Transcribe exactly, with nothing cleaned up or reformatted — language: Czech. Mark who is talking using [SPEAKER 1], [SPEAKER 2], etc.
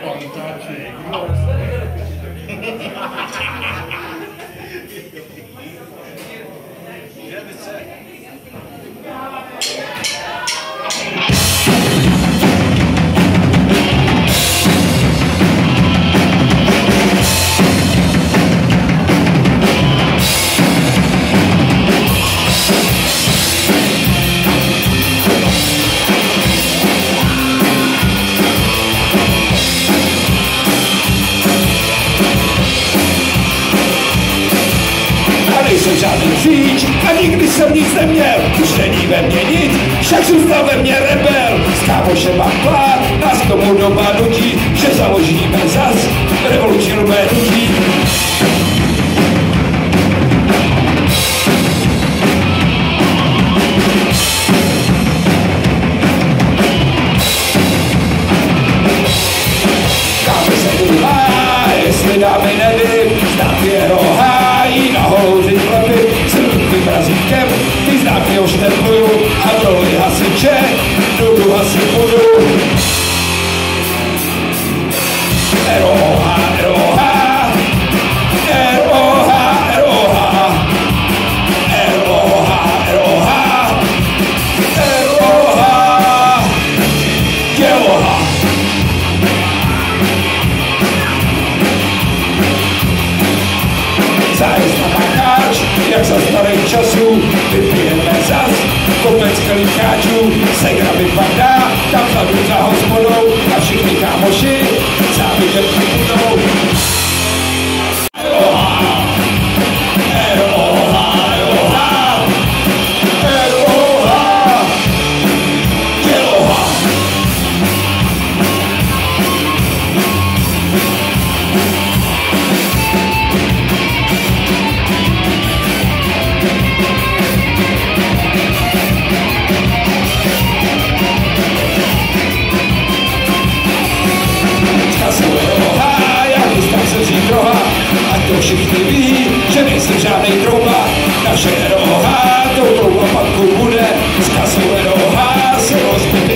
[SPEAKER 1] A nikdy jsem nic neměl, už není ve mně nic, však zůstal ve mně rebel. S kámošem mám plán, nás k tomu doba nutí, že založíme zas revoluční nové hnutí. Káme se druhá, jestli dámy nevím, znám je rohájí na holouři klepy. Razítkem, ty známky oštempluju a v roli hasiče dudu hasit budu. R O H, R O H, R O H, R O H, R O H, R O H, R O H, děloha. Zájezd na makáč, jak za starých časů, vypijeme zas kopec kalíkáčů, segra vypadá, tam vzadu za hospodou a všichni kámoši závidět budou. R O H, R O H, R O H, R O H, děloha. Ať to všichni ví, že nejsem žádnej trouba, naše R O H tou troubopatkou bude, z kasou R O H se rozbitý